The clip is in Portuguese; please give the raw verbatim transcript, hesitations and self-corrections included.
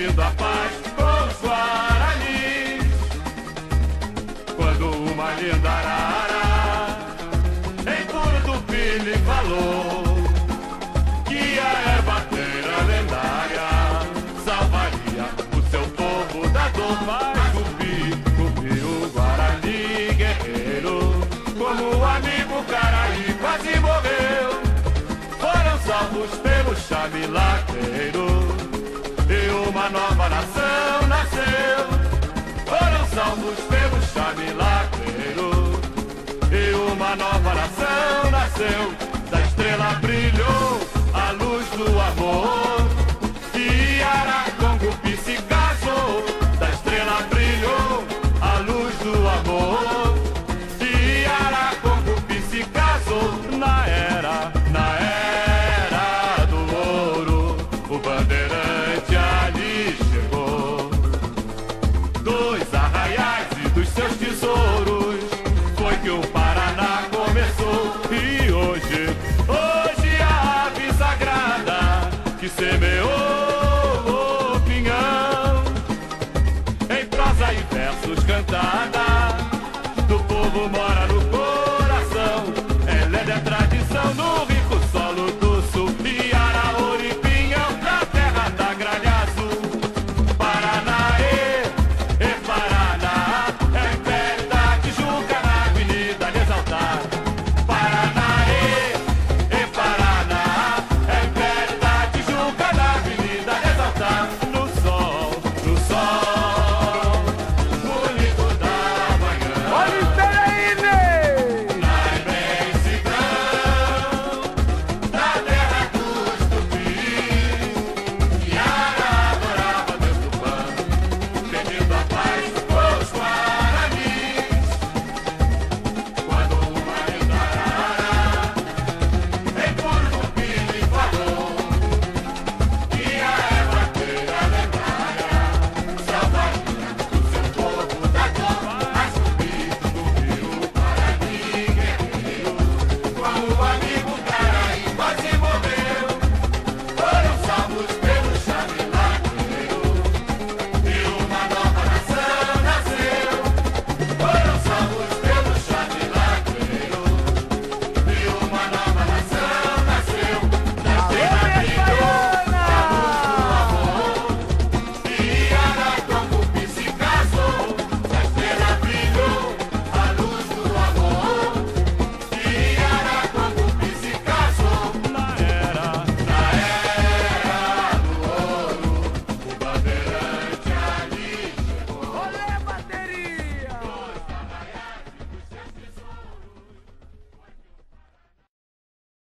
unindo a paz com os Guaranis. Quando uma linda arara em Puro do Pili falou que a ervateira lendária salvaria o seu povo da dor. Mas Tupi, Tupi, o Guarani guerreiro, como o amigo Caraí quase morreu, foram salvos pelo chá milagreiro e uma nova nação nasceu. Foram salvos pelo chá milagreiro e uma nova nação nasceu. Da estrela brilhou a luz do amor e Aracongupi se casou. Da estrela brilhou a luz do amor e Aracongupi se casou. Na era, na era do ouro, o bandeirante ali chegou. Dos arraiais e dos seus tesouros foi que o Paraná começou. E hoje, hoje a ave sagrada que semeou